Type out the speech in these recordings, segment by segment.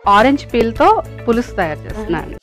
Orange పీల్తో పులుసు తయారు చేస్తున్నాను.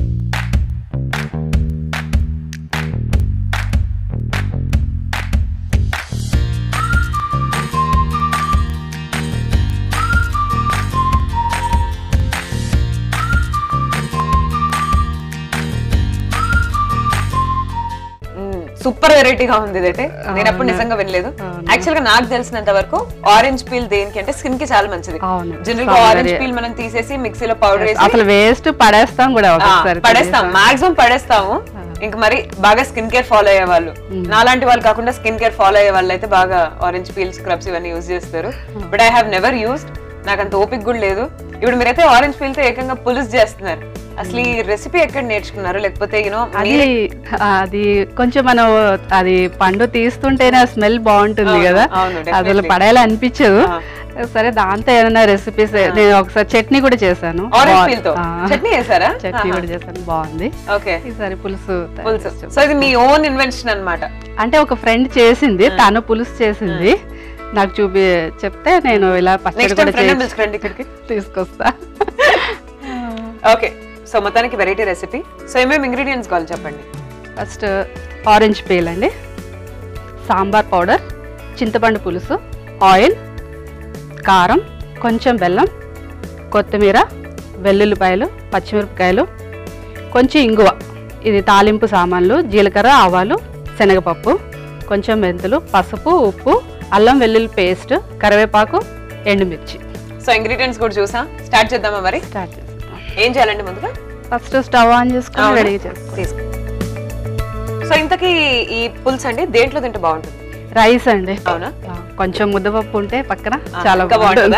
సూపర్ వెరైటీగా ఉంది ఇదైతే. నేను ఎప్పుడు నిజంగా వినలేదు. యాక్చువల్ గా నాకు తెలిసినంత వరకు ఆరెంజ్ పీల్ దేనికి అంటే స్కిన్ కి చాలా మంచిది. జనరల్ గా ఆరెంజ్ పీల్ మనం తీసేసి మిక్సీలో పౌడర్ వేసి అసలు వేస్ట్ పడేస్తాం కూడా, పడేస్తాం, మాక్సిమం పడేస్తాము. ఇంకా మరి బాగా స్కిన్ కేర్ ఫాలో అయ్యే వాళ్ళు, నాలాంటి వాళ్ళు కాకుండా స్కిన్ కేర్ ఫాలో అయ్యే వాళ్ళు అయితే బాగా ఆరెంజ్ పీల్ స్క్రబ్స్ ఇవన్నీ యూజ్ చేస్తారు. But I have never used, నాకు అంత ఓపిక కూడా లేదు. ఇప్పుడు మీరైతే ఆరెంజ్ పీల్ తో ఏకంగా పులుసు చేస్తున్నారు. అసలు ఈ రెసిపీ ఎక్కడ నేర్చుకున్నారు? లేకపోతే యూనో అది కొంచెం మనం అది పండు తీస్తుంటేనే స్మెల్ బాగుంటుంది కదా, అసలు పడేలా అనిపించదు. సరే దాంతో ఏదైనా రెసిపీస్, నేను ఒకసారి చట్నీ కూడా చేశాను. చట్నీ కూడా చేశాను, బాగుంది. ఈసారి పులుసు. సో ఇది మీ ఓన్ ఇన్వెన్షన్ అన్నమాట? అంటే ఒక ఫ్రెండ్ చేసింది, తను పులుసు చేసింది, నాకు చెప్తే నేను ఇలా పచ్చడి కూడా తీసుకొస్తా. ఓకే, సో మొత్తానికి వెరైటీ రెసిపీ. సో ఏమేమి ఇంగ్రీడియంట్స్ కావాలి చెప్పండి. ఫస్ట్ ఆరెంజ్ పీల్ అండి, సాంబార్ పౌడర్, చింతపండు పులుసు, ఆయిల్, కారం, కొంచెం బెల్లం, కొత్తిమీర, వెల్లుల్లిపాయలు, పచ్చిమిరపకాయలు, కొంచెం ఇంగువ, ఇది తాలింపు సామాన్లు, జీలకర్ర, ఆవాలు, శనగపప్పు, కొంచెం మెంతులు, పసుపు, ఉప్పు, అల్లం వెల్లుల్లి పేస్ట్, కరివేపాకు, ఎండుమిర్చి. సో ఇంగ్రీడియంట్స్ కూడా చూసా, స్టార్ట్ చేద్దామా మరి? స్టార్ట్ చేద్దాం. ఏం చేయాలండి ముందుగా? ఫస్ట్ స్టవ్ ఆన్ చేసుకొని రెడీ చేసుకో. సో ఇంతకీ ఈ పులుసు అండి దేంట్లో తింటే బాగుంటుంది? రైస్ అండి. అవునా? కొంచెం ముద్దపప్పు ఉంటే పక్కన చాలా బాగుంటుందా?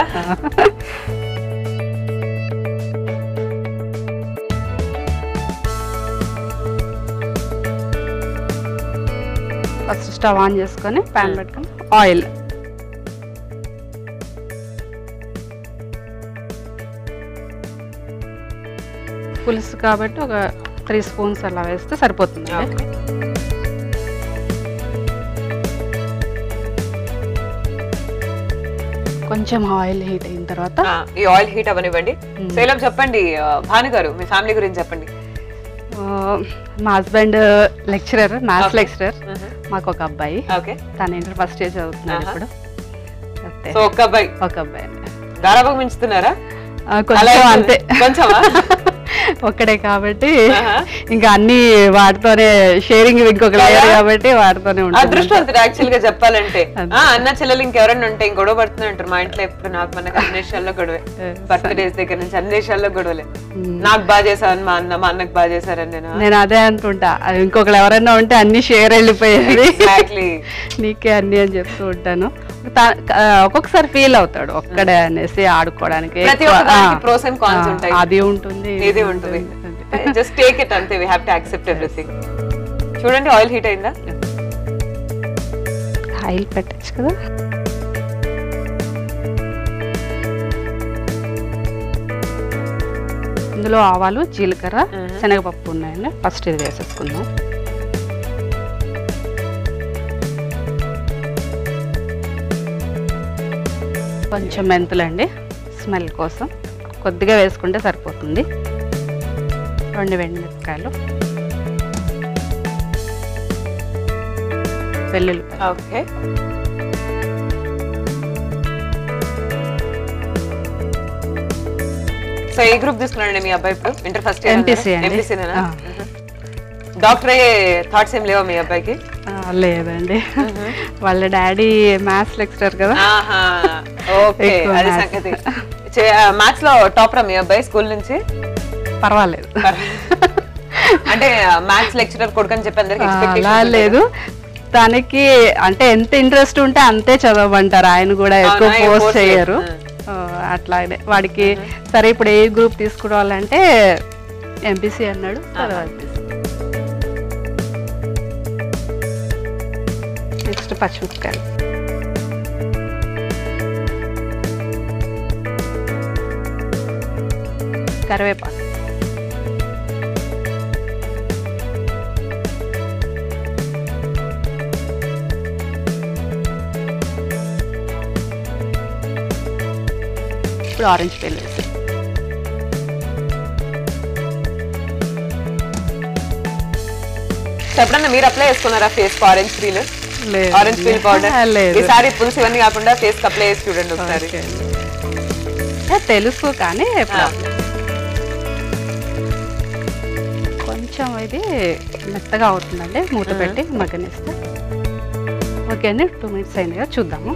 ఫస్ట్ స్టవ్ ఆన్ చేసుకొని ప్యాన్ పెట్టుకొని ఆయిల్, పులుసు కాబట్టి ఒక 3 స్పూన్స్ అలా వేస్తే సరిపోతుంది. కొంచెం ఆయిల్ హీట్ అయిన తర్వాత, ఈ ఆయిల్ హీట్ అవనివ్వండి. సేలం చెప్పండి, భాను గారు మీ ఫ్యామిలీ గురించి చెప్పండి. మా హస్బెండ్ లెక్చరర్, మ్యాథ్స్ లెక్చరర్. మాకు ఒక అబ్బాయి, తను ఇంటర్ ఫస్ట్ ఇయర్ చదువుతున్నాడు ఇప్పుడు. ఒక అబ్బాయి అండి. గారాబం పెంచుతున్నారా? కొంచెం అంతే, కొంచెమా? ఒక్కడే కాబట్టి ఇంకా అన్ని వాటితోనే షేరింగ్, ఇంకొక లేయర్ కాబట్టి వాటితోనే ఉంటుంది. అదృష్టవంతుడు యాక్చువల్ గా చెప్పాలంటే. అన్న చెల్లెలు ఇంకెవరన్నా ఉంటే ఇంక గొడవ పడుతూనే ఉంటారు మా ఇంట్లో ఎప్పుడు. నాకు మనకు అన్ని విషయాల్లో గొడవే, బర్త్డేస్ దగ్గర నుంచి అన్ని విషయాల్లో గొడవలే. నాకు బాగా చేశాను మా అన్న, మా అన్నకు బాగా చేశారని నేను అదే అనుకుంటా. ఇంకొకరు ఎవరన్నా ఉంటే అన్ని షేర్ వెళ్ళిపోయేది, నీకే అన్ని అని చెప్తూ ఉంటాను. ఒక్కొక్కసారి ఫీల్ అవుతాడు ఒక్కడే అనేసి ఆడుకోవడానికి. అది ఉంటుంది, ఇది ఉంటుంది. జస్ట్ టేక్ ఇట్ అంతే, we have to accept everything. చూడండి ఆయిల్ హీట్ అయిందా? ఆయిల్ పెట్టచ్చు కదా. ఇందులో ఆవాలు, జీలకర్ర, శనగపప్పు ఉన్నాయండి. ఫస్ట్ ఇది వేసేసుకుందాం. కొంచెం మెంతులండి, స్మెల్ కోసం కొద్దిగా వేసుకుంటే సరిపోతుంది. 2 ఎండుమిరపకాయలు, వెల్లుల్లిపాయలు. ఓకే, సో ఏ గ్రూప్ తీసుకున్నాడండి మీ అబ్బాయి ఇప్పుడు? Inter first year. ఎంపీసీనేనా? డాక్టర్ అయ్యే థాట్స్ ఏం లేవా మీ అబ్బాయికి? లేదండి, వాళ్ళ డాడీ మ్యాథ్స్ లెక్చరర్ కదా. ఓకే, అది సంగతి. మ్యాథ్స్ లో టాపరా మీ అబ్బాయి స్కూల్ నుంచి? పర్వాలేదు. అంటే మ్యాథ్స్ లెక్చరర్ కొడుకని చెప్పి అందరికి అలా లేదు, తనకి అంటే ఎంత ఇంట్రెస్ట్ ఉంటే అంతే చదవమంటారు. ఆయన కూడా ఎక్కువ ఫోర్స్ చేయరు. అట్లాగే వాడికి సరే ఇప్పుడు ఏ గ్రూప్ తీసుకోవాలంటే ఎంపీసీ అన్నాడు. నెక్స్ట్ పచ్చిమిరపకాయలు, కరివేపాకు, ఇప్పుడు ఆరెంజ్ పీల్ వేసి ఎప్పుడన్నా మీరు అప్లై చేసుకున్నారా ఫేస్ ఆరెంజ్ పీల్? లేదు. ఆరెంజ్ పీల్ పౌడర్ లేదు. ఈసారి పులుసు ఇవన్నీ కాకుండా ఫేస్ కి అప్లై చేసి చూడండి ఒకసారి. తెలుసు కానీ కొంచెం ఇది మెత్తగా అవుతుందండి. మూత పెట్టి మగ్గనిస్తే. ఓకే అండి, 2 minutes అయింది కదా, చూద్దాము.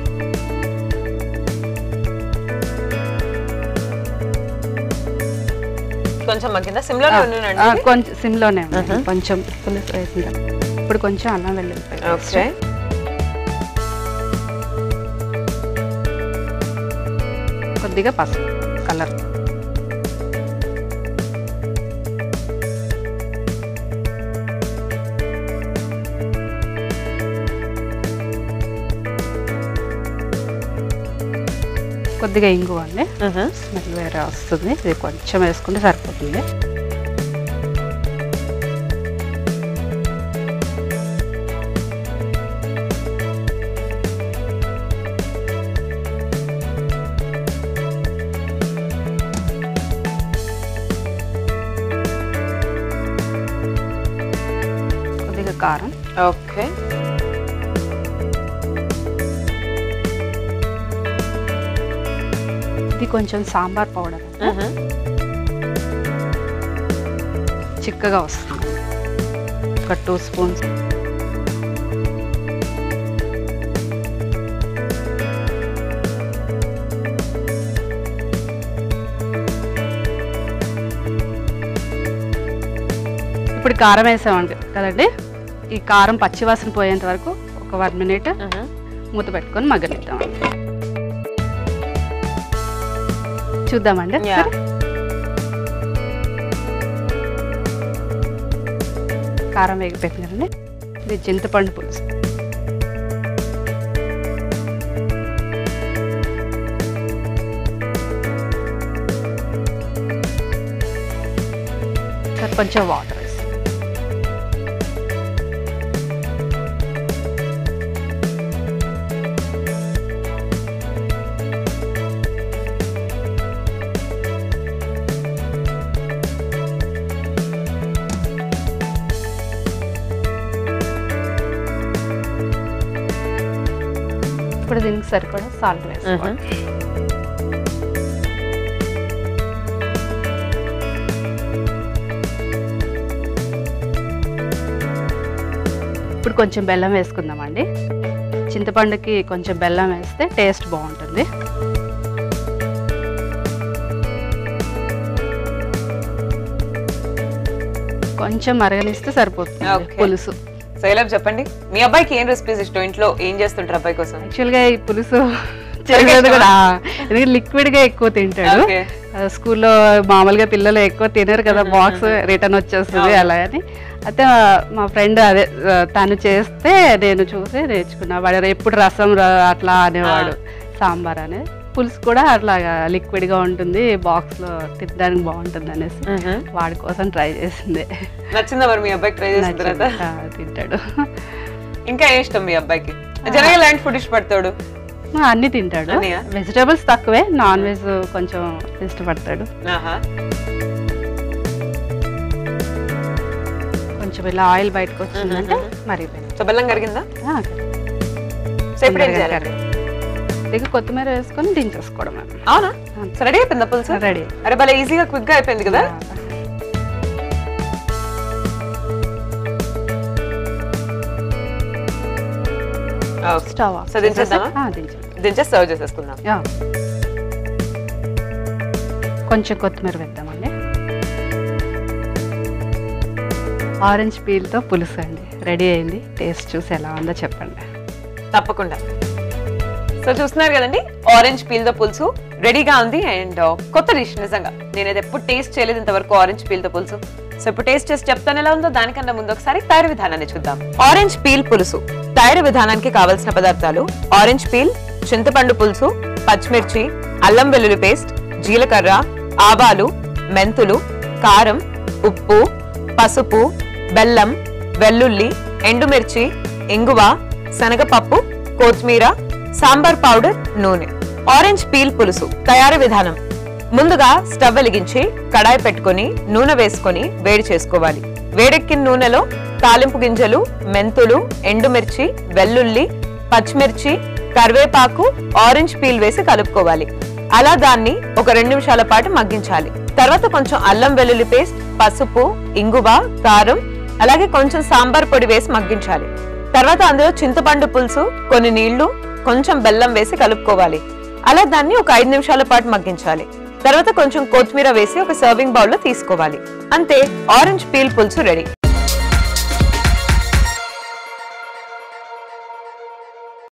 కొంచెం మగ్గిందా? సిమ్లోనే ఉన్నానండి. కొంచెం సిమ్లోనే ఉంది. కొంచెం పులుసు వేసిందా. ఇప్పుడు కొంచెం అల్లం వెల్లుల్లిపాయ. ఓకే. కొద్దిగా పసుపు కలర్. కొద్దిగా ఇంగువ అండి, స్మెల్ వేరే వస్తుంది. ఇది కొంచెం వేసుకుంటే సరిపోతుంది. కొద్దిగా కారం. ఓకే. ఇది కొంచెం సాంబార్ పౌడర్ చిక్కగా వస్తుంది. ఒక 2 స్పూన్స్. ఇప్పుడు కారం వేసామండి కదండి. ఈ కారం పచ్చివాసన పోయేంత వరకు ఒక 1 minute మూత పెట్టుకొని మగ్గనిద్దామండి. చూద్దామండి. కారం వేగిపోయింది కదండి. ఇది చింతపండు పులుసు. కొంచెం వాటర్ వేసి ఇప్పుడు దీనికి సరిపడా సాల్ట్ వేసుకోవాలి. ఇప్పుడు కొంచెం బెల్లం వేసుకుందామండి. చింతపండుకి కొంచెం బెల్లం వేస్తే టేస్ట్ బాగుంటుంది. కొంచెం మరగనిస్తే సరిపోతుంది పులుసు. శైలబ్ చెప్పండి, మీ అబ్బాయికి ఏం రెసిపీస్ ఇష్టం? ఇంట్లో ఏం చేస్తుంటారు అబ్బాయి కోసం? యాక్చువల్గా ఈ పులుసు చేయలేదు కూడా, ఎందుకంటే లిక్విడ్ గా ఎక్కువ తింటాడు. స్కూల్లో మామూలుగా పిల్లలు ఎక్కువ తినరు కదా, బాక్స్ రిటర్న్ వచ్చేస్తుంది అలా అని. అయితే మా ఫ్రెండ్ అదే తను చేస్తే నేను చూసి నేర్చుకున్నా. వాడు ఎప్పుడు రసం అట్లా అనేవాడు, సాంబార్ అనేది. పులుసు కూడా అట్లాగా లిక్విడ్ గా ఉంటుంది, బాక్స్ లో తినడానికి బాగుంటుంది అనేసి వాడి కోసం ట్రై చేసింది. నచ్చిందా మరి మీ అబ్బాయికి? ట్రై చేసిన తర్వాత తింటాడు. ఇంకా ఏం ఇష్టం మీ అబ్బాయికి? జనరల్ ఎలాంటి ఫుడ్ ఇష్టపడతాడు? అన్ని తింటాడు. వెజిటేబుల్స్ తక్కువే, నాన్ వెజ్ కొంచెం ఇష్టపడతాడు. కొంచెం ఇలా ఆయిల్ బయటకు వచ్చిందంటే మరిగిపోయింది. బెల్లం కరిగిందా? కొత్తిమీర వేసుకొని దించేసుకోవడం. అవునా? రెడీ అయిపోయిందా పులుసు? రెడీ. అరే భలే ఈజీగా క్విక్ గా అయిపోయింది కదా. స్టవ్ దించేసి సర్వ్ చేసేసుకుందాం. కొంచెం కొత్తిమీర వేద్దామండి. ఆరెంజ్ పీల్తో పులుసు అండి రెడీ అయింది. టేస్ట్ చూసి ఎలా ఉందో చెప్పండి. తప్పకుండా. సో చూస్తున్నారు కదండి, ఆరెంజ్ పీల్ తో పులుసు రెడీగా ఉంది. అండ్ కొత్త డిష్ నిజంగా, నేనైతే ఎప్పుడు టేస్ట్ చేయలేదు ఇంతవరకు ఆరెంజ్ పీల్ తో పులుసు. సో ఇప్పుడు టేస్ట్ చేసి చెప్తాను ఎలా ఉందో. దానికన్నా ముందు ఒకసారి తయారీ విధానాన్ని చూద్దాం. ఆరెంజ్ పీల్ పులుసు తయారీ విధానానికి కావలసిన పదార్థాలు: ఆరెంజ్ పీల్, చింతపండు పులుసు, పచ్చిమిర్చి, అల్లం వెల్లుల్లి పేస్ట్, జీలకర్ర, ఆవాలు, మెంతులు, కారం, ఉప్పు, పసుపు, బెల్లం, వెల్లుల్లి, ఎండుమిర్చి, ఇంగువ, శనగపప్పు, కొత్తిమీర, సాంబార్ పౌడర్, నూనె. ఆరెంజ్ పీల్ పులుసు తయారీ విధానం: ముందుగా స్టవ్ వెలిగించి కడాయి పెట్టుకొని నూనె వేసుకొని వేడి చేసుకోవాలి. వేడెక్కిన నూనెలో తాలింపు గింజలు, మెంతులు, ఎండుమిర్చి, వెల్లుల్లి, పచ్చిమిర్చి, కరివేపాకు, ఆరెంజ్ పీల్ వేసి కలుపుకోవాలి. అలా దాన్ని ఒక 2 నిమిషాల పాటు మగ్గించాలి. తర్వాత కొంచెం అల్లం వెల్లుల్లి పేస్ట్, పసుపు, ఇంగువ, కారం, అలాగే కొంచెం సాంబార్ పొడి వేసి మగ్గించాలి. తర్వాత అందులో చింతపండు పులుసు, కొన్ని నీళ్లు, కొంచెం బెల్లం వేసి కలుపుకోవాలి. అలా దాన్ని ఒక 5 నిమిషాల పాటు మగ్గించాలి. తర్వాత కొంచెం కొత్తిమీర వేసి ఒక సర్వింగ్ బౌల్ లో తీసుకోవాలి. అంతే, ఆరెంజ్ పీల్ పులుసు రెడీ.